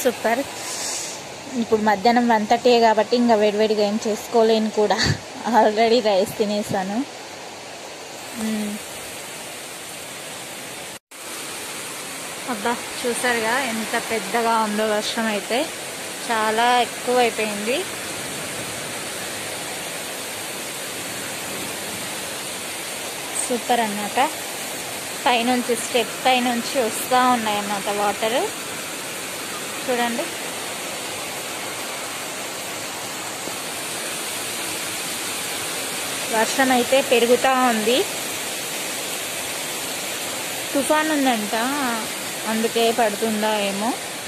Super. ఇప్పుడు మధ్యాహ్నం 1:30 కాబట్టి ఇంకా వేడివేడిగా ఏం చేసుకోలేను కూడా, ఆల్రెడీ రైస్ తినేసాను. అబ్బా చూసారుగా ఎంత పెద్దగా ఉందో వర్షం, అయితే చాలా ఎక్కువ అయిపోయింది. సూపర్ అన్నమాట. పైనుంచి స్టెప్ పైనుంచి వస్తూ ఉన్నాయన్నమాట వాటర్, చూడండి. వర్షం అయితే పెరుగుతూ ఉంది, తుఫాన్ ఉందంట, అందుకే పడుతుందా ఏమో.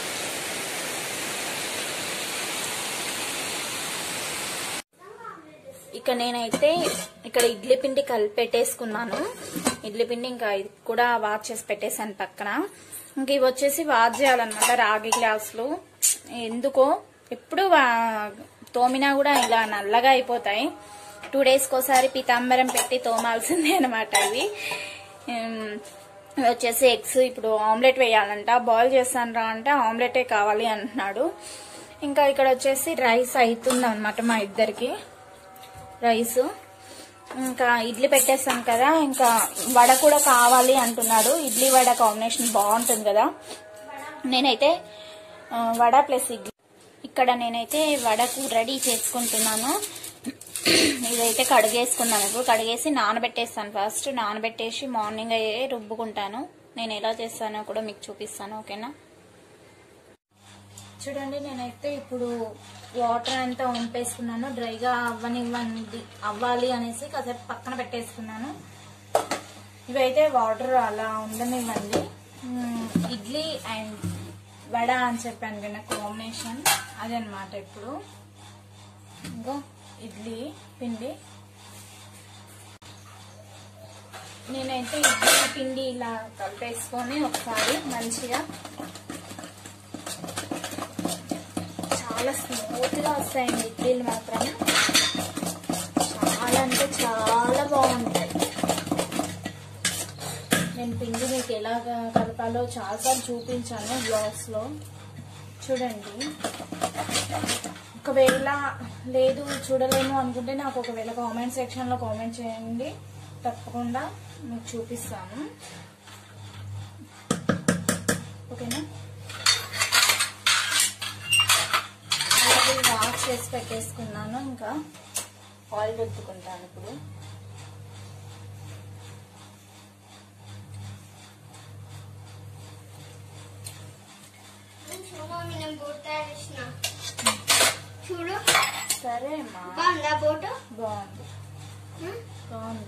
ఇక నేనైతే ఇక్కడ ఇడ్లీ పిండి కలిపి పెట్టేసుకున్నాను. ఇడ్లీ పిండి ఇంకా ఇది కూడా వాష్ చేసి పెట్టేసాను పక్కన. ఇంక ఇవి వచ్చేసి వాష్ చేయాలన్నమాట, రాగి గ్లాసులు. ఎందుకో ఎప్పుడు తోమినా కూడా ఇలా నల్లగా అయిపోతాయి. 2 డేస్కి ఒకసారి పీతాంబరం పెట్టి తోమాల్సిందే అనమాట ఇవి. వచ్చేసి ఎగ్స్ ఇప్పుడు ఆమ్లెట్ వేయాలంట, బాయిల్ చేస్తాను రా అంటే ఆమ్లెటే కావాలి అంటున్నాడు. ఇంకా ఇక్కడ వచ్చేసి రైస్ అవుతుంది అనమాట మా ఇద్దరికి, రైస్. ఇంకా ఇడ్లీ పెట్టేస్తాం కదా, ఇంకా వడ కూడా కావాలి అంటున్నాడు. ఇడ్లీ వడ కాంబినేషన్ బాగుంటుంది కదా. నేనైతే వడ ప్లస్ ఇడ్లీ. ఇక్కడ నేనైతే వడకు రెడీ చేసుకుంటున్నాను. ఇదైతే కడిగేసుకున్నాను. ఇప్పుడు కడిగేసి నానబెట్టేస్తాను. ఫస్ట్ నానబెట్టేసి మార్నింగ్ అయ్యే రుబ్బుకుంటాను. నేను ఎలా చేస్తానో కూడా మీకు చూపిస్తాను, ఓకేనా. చూడండి, నేనైతే ఇప్పుడు వాటర్ అంతా వంపేసుకున్నాను. డ్రైగా అవ్వాలి అనేసి కాసేపు పక్కన పెట్టేసుకున్నాను. ఇవైతే వాటర్ అలా ఉండనివ్వండి. ఇడ్లీ అండ్ వడ అని చెప్పాను కదా కాంబినేషన్, అదనమాట. ఇప్పుడు ఇంకో ఇడ్లీ పిండి, నేనైతే ఇడ్లీ పిండి ఇలా కలిపేసుకొని ఒకసారి మంచిగా, చాలా స్మూత్గా వస్తాయండి ఇడ్లీలు మాత్రం, చాలా అంటే చాలా బాగుంటాయి. నేను పిండి మీకు ఎలా కలపాలో చాలాసార్లు చూపించాను బ్లాగ్స్లో, చూడండి. ఒకవేళ లేదు చూడలేము అనుకుంటే నాకు ఒకవేళ కామెంట్ సెక్షన్లో కామెంట్ చేయండి, తప్పకుండా మీకు చూపిస్తాను, ఓకేనా. అలాగే వాష్ చేసి పెట్టేసుకున్నాను. ఇంకా ఆయిల్ రుద్దుకుంటాను ఇప్పుడు. చూడు, సరే అమ్మా, బాగుందా బోటు? బాగుంది, బాగుంది.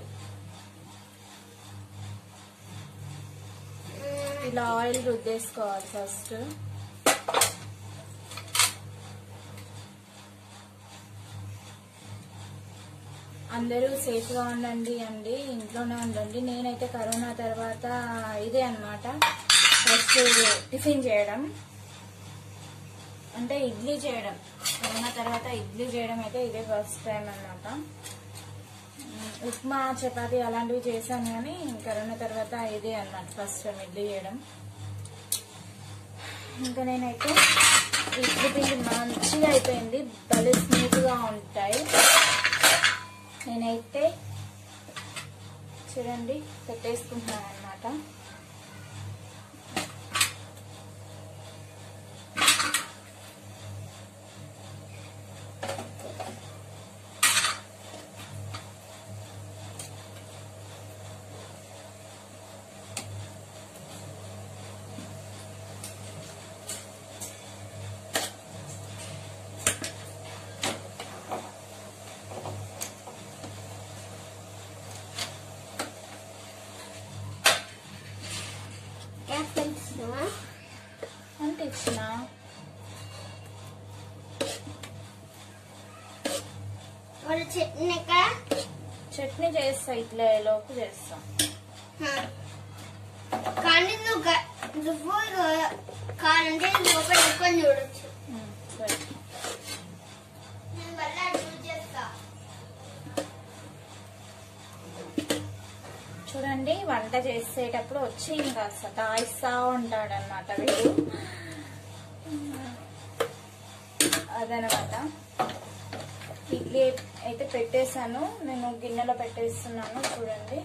ఇలా ఆయిల్ రుద్దేసుకోవాలి ఫస్ట్. అందరూ సేఫ్గా ఉండండి అండి, ఇంట్లోనే ఉండండి. నేనైతే కరోనా తర్వాత ఇదే అన్నమాట ఫస్ట్ టిఫిన్ చేయడం, అంటే ఇడ్లీ చేయడం. కరోనా తర్వాత ఇడ్లీ చేయడం అయితే ఇదే ఫస్ట్ టైం అన్నమాట. ఉప్మా చపాతీ అలాంటివి చేశాను, కానీ కరోనా తర్వాత ఇదే అన్నమాట ఫస్ట్ టైం ఇడ్లీ చేయడం. ఇంకా నేనైతే ఇడ్లీ పిండి మంచిగా అయిపోయింది, భలే స్మూత్గా ఉంటాయి. నేనైతే చూడండి పెట్టేసుకుంటున్నాను అన్నమాట. అంటే ఇచ్చిన చట్నీ చేస్తా, ఇట్లా లోపు చేస్తా. కానీ నువ్వు కారంటే లోపల ఎక్కువ చూడొచ్చు. చూడండి, వంట చేసేటప్పుడు వచ్చి ఇంకా సతాయిస్తా ఉంటాడనమాట వీడు. ఇడ్లీ అయితే పెట్టేశాను, నేను గిన్నెలో పెట్టేస్తున్నాను చూడండి.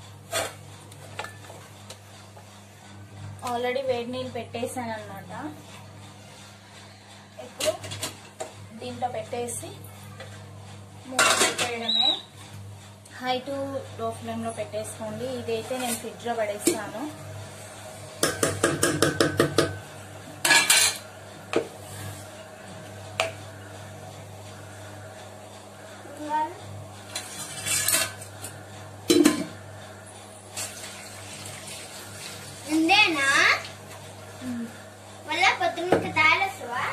ఆల్రెడీ వేడి నీళ్ళు పెట్టేశాను అనమాట. ఇప్పుడు దీంట్లో పెట్టేసి మూత పెట్టేయడమే. హై టు లో ఫ్లేమ్లో పెట్టేసుకోండి. ఇదైతే నేను ఫ్రిడ్జ్లో పడేస్తాను. ఇందేనా మళ్ళా పొద్దున్న తయారస్తావా?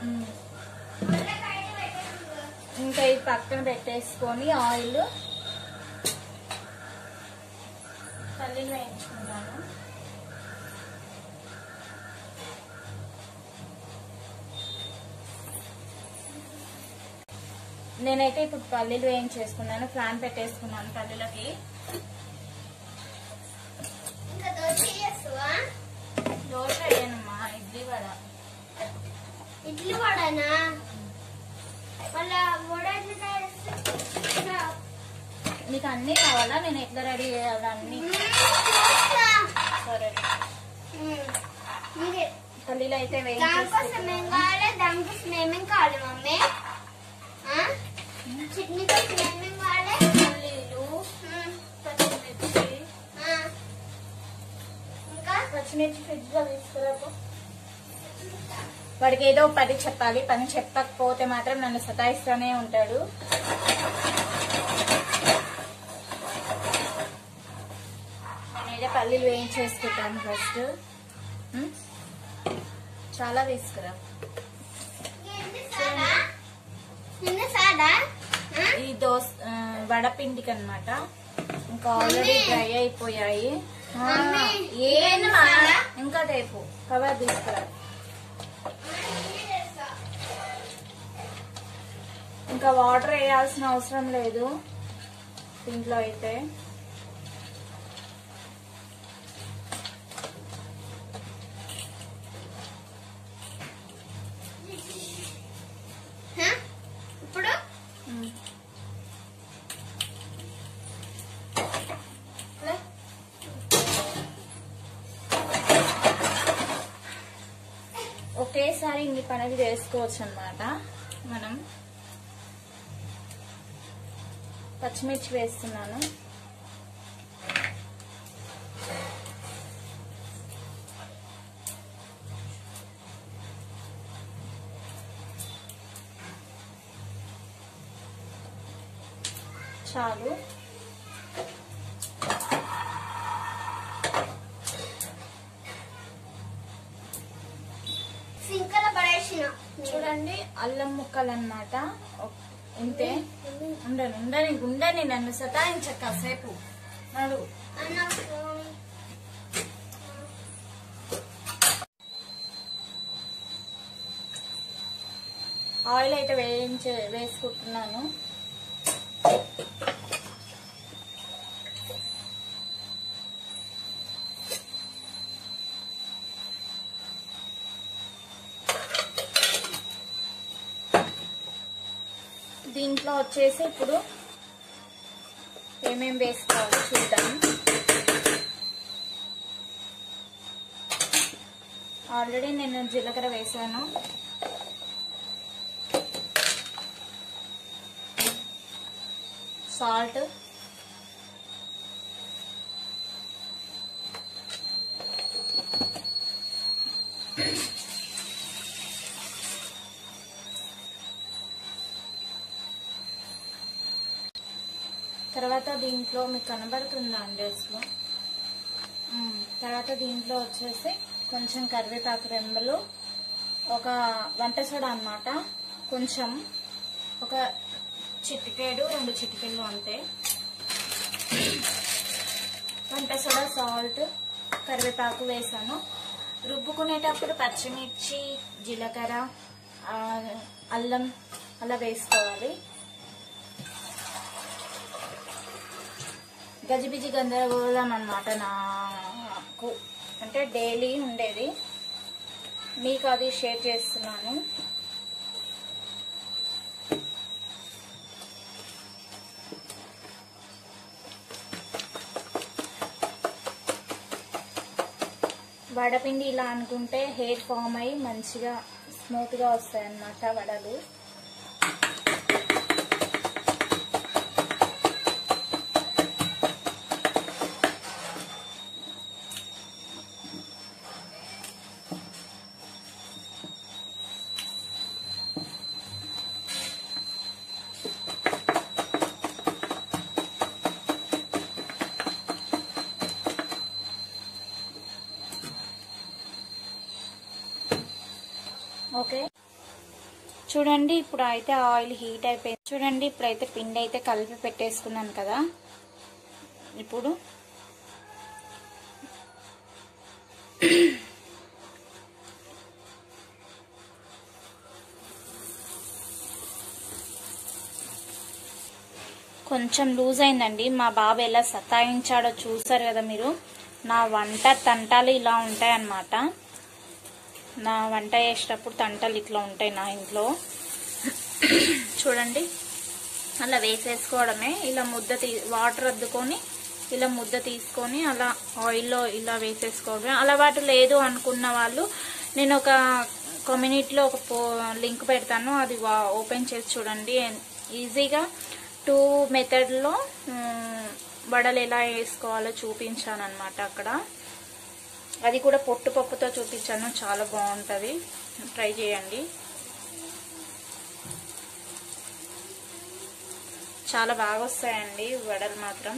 ఇంకా ఇది పక్కన పెట్టేసుకొని ఆయిల్ పల్లీలు వేయించుకుంటాను. నేనైతే ఇప్పుడు పల్లీలు వేయించేసుకున్నాను. ఫ్యాన్ పెట్టేసుకున్నాను పల్లీలకి. ఇంకా దోశ చేస్తావా? దోశ వేయనమ్మా, ఇడ్లీ వడ. ఇడ్లీ వడనా? మళ్ళా వడ ఎట్లా తయారస్తా? నీకు అన్ని కావాలా? నేను ఎట్లా రెడీ చేయాలి అన్ని? సరే, పల్లీలు అయితే దానికోసం ఏం కావాలి? దానికోసం ఏమేం కావాలి మమ్మీ? చట్నీ కోసం ఏమేం కావాలి? పల్లీలు, పచ్చిమిర్చి. ఇంకా పచ్చిమిర్చి ఫ్రిడ్జ్ లో తీసుకురాకు. వాడికి ఏదో పని చెప్పాలి, పని చెప్పకపోతే మాత్రం నన్ను సతాయిస్తూనే ఉంటాడు. నేనైతే పల్లీలు వేయించేసుకుంటాను ఫస్ట్. చాలా తీసుకురా. ఈ దోశ వడపిండికి అనమాట. ఇంకా ఆల్రెడీ డ్రై అయిపోయాయి. ఇంకా రేపు కవర్ తీసుకురా. ఇంకా వాటర్ వేయాల్సిన అవసరం లేదు దీంట్లో అయితే. ఇప్పుడు ఒకేసారి ఇన్ని పనులు చేసుకోవచ్చు అన్నమాట మనం. పచ్చిమిర్చి వేస్తున్నాను. చాలు. సింకల పడేసిన చూడండి అల్లం ముక్కలు అన్నమాట. ఇంతే. ఉండని నన్ను సతాయించక కాసేపు నడు. ఆయిల్ అయితే వేసుకుంటున్నాను. దీంట్లో వచ్చేసి ఇప్పుడు ఏమేమి వేసుకోవాలి చూద్దాం. ఆల్రెడీ నేను జీలకర్ర వేసాను. సాల్ట్, తర్వాత దీంట్లో మీకు కనబడుతుందా అండేస్లో. తర్వాత దీంట్లో వచ్చేసి కొంచెం కరివేపాకు రెమ్మలు, ఒక వంట సోడా అన్నమాట, కొంచెం ఒక చిటికేడు 2 చిటికెళ్ళు అంతే. వంట సోడా, సాల్ట్, కరివేపాకు వేసాను. రుబ్బుకునేటప్పుడు పచ్చిమిర్చి, జీలకర్ర, అల్లం అలా వేసుకోవాలి. గజిబిజి గందరగోళం అన్నమాట నాకు, అంటే డైలీ ఉండేది. మీకు అది షేర్ చేస్తున్నాను. వడపిండి ఇలా అనుకుంటే హెయిర్ ఫామ్ అయ్యి మంచిగా స్మూత్గా వస్తాయి అన్నమాట వడలు. ఓకే, చూడండి ఇప్పుడు అయితే ఆయిల్ హీట్ అయిపోయింది. చూడండి ఇప్పుడైతే పిండి అయితే కలిపి పెట్టేసుకున్నాను కదా. ఇప్పుడు కొంచెం లూజ్ అయిందండి. మా బాబు ఎలా సతాయించాడో చూసారు కదా మీరు. నా వంట తంటాలు ఇలా ఉంటాయి అన్నమాట. నా వంట చేసేటప్పుడు తంటలు ఇట్లా ఉంటాయి నా ఇంట్లో. చూడండి అలా వేసేసుకోవడమే. ఇలా వాటర్ అద్దుకొని ఇలా ముద్ద తీసుకొని అలా ఆయిల్లో ఇలా వేసేసుకోవడమే. అలవాటు లేదు అనుకున్న వాళ్ళు నేను ఒక కమ్యూనిటీలో ఒక లింక్ పెడతాను, అది ఓపెన్ చేసి చూడండి. ఈజీగా 2 మెథడ్లో వడలు ఎలా వేసుకోవాలో చూపించాను అనమాట అక్కడ. అది కూడా పొట్టు పప్పుతో చూపించాను, చాలా బాగుంటుంది, ట్రై చేయండి. చాలా బాగా వస్తాయండి వడలు మాత్రం.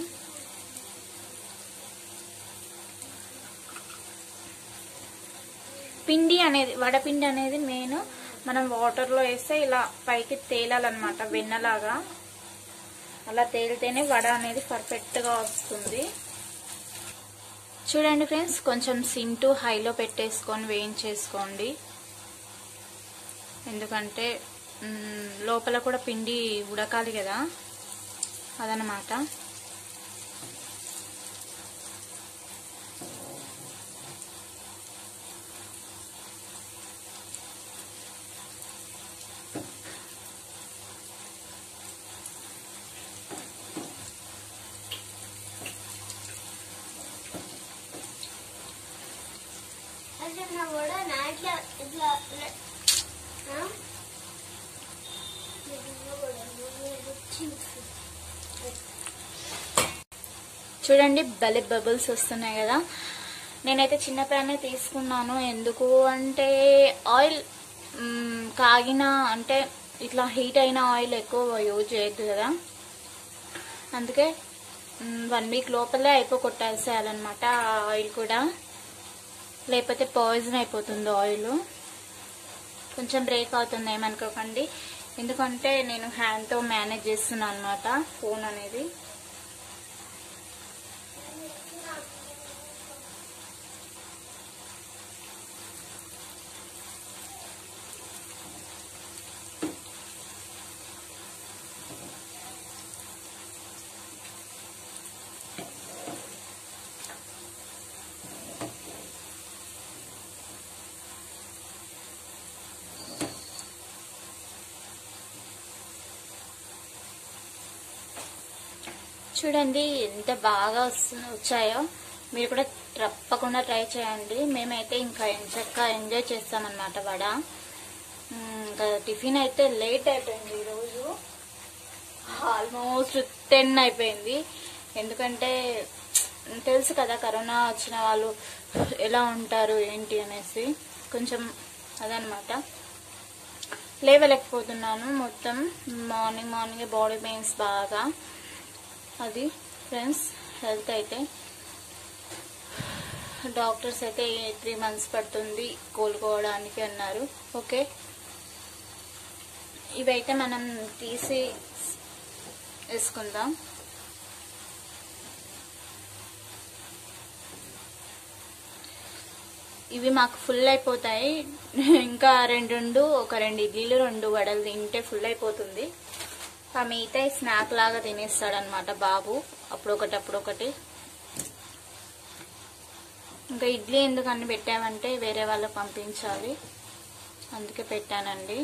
పిండి అనేది వడపిండి అనేది మెయిన్ మనం వాటర్లో వేస్తే ఇలా పైకి తేలాలన్నమాట, వెన్నలాగా. అలా తేలితేనే వడ అనేది పర్ఫెక్ట్గా వస్తుంది. చూడండి ఫ్రెండ్స్, కొంచెం సిమ్ టు హైలో పెట్టేసుకొని వేయించేసుకోండి. ఎందుకంటే లోపల కూడా పిండి ఉడకాలి కదా, అదనమాట. చూడండి భలే బబుల్స్ వస్తున్నాయి కదా. నేనైతే చిన్న ప్యానే తీసుకున్నాను. ఎందుకు అంటే ఆయిల్ కాగిన అంటే ఇట్లా హీట్ అయిన ఆయిల్ ఎక్కువ యూజ్ చేయొద్దు కదా, అందుకే 1 వీక్ లోపలే కొట్టేసేయాలన్నమాట ఆయిల్ కూడా, లేకపోతే పాయిజన్ అయిపోతుంది ఆయిల్. కొంచెం బ్రేక్ అవుతుంది ఏమనుకోకండి, ఎందుకంటే నేను హ్యాండ్తో మేనేజ్ చేస్తున్నాను అనమాట ఫోన్ అనేది. చూడండి ఎంత బాగా వచ్చాయో, మీరు కూడా తప్పకుండా ట్రై చేయండి. మేమైతే ఇంకా చక్కగా ఎంజాయ్ చేస్తామన్నమాట వడ. ఇంకా టిఫిన్ అయితే లేట్ అయిపోయింది ఈరోజు, ఆల్మోస్ట్ 10 అయిపోయింది. ఎందుకంటే తెలుసు కదా కరోనా వచ్చిన వాళ్ళు ఎలా ఉంటారు ఏంటి అనేసి, కొంచెం అదనమాట. లేవలేకపోతున్నాను మొత్తం. మార్నింగ్ బాడీ పెయిన్స్ బాగా, అది ఫ్రెండ్స్. హెల్త్ అయితే డాక్టర్స్ అయితే 3 months పడుతుంది కోలుకోవడానికి అన్నారు. ఓకే, ఇవైతే మనం తీసి వేసుకుందాం. ఇవి మాకు ఫుల్ అయిపోతాయి. ఇంకా ఒక 2 ఇడ్లీలు 2 వడలు తింటే ఫుల్ అయిపోతుంది. ఆ మిగతా స్నాక్ లాగా తినేస్తాడనమాట బాబు, అప్పుడొకటి. ఇంకా ఇడ్లీ ఎందుకు అన్ని పెట్టామంటే వేరే వాళ్ళకి పంపించాలి, అందుకే పెట్టానండి.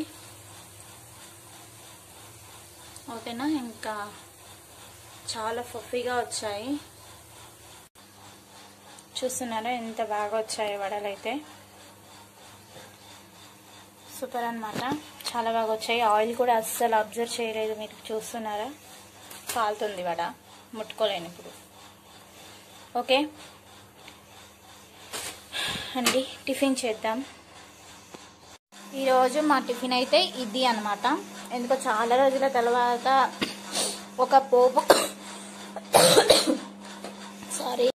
ఓకేనా, ఇంకా చాలా ఫఫీగా వచ్చాయి. చూస్తున్నారా ఎంత బాగా వచ్చాయి వడలు అయితే. సూపర్ అన్నమాట, చాలా బాగా వచ్చాయి. ఆయిల్ కూడా అస్సలు అబ్జర్వ్ చేయలేదు, మీరు చూస్తున్నారా కాలుతుంది వడ, ముట్టుకోలేను ఇప్పుడు. ఓకే అండి, టిఫిన్ చేద్దాం. ఈరోజు మా టిఫిన్ అయితే ఇది అన్నమాట. ఎందుకో చాలా రోజుల తర్వాత ఒక పోపు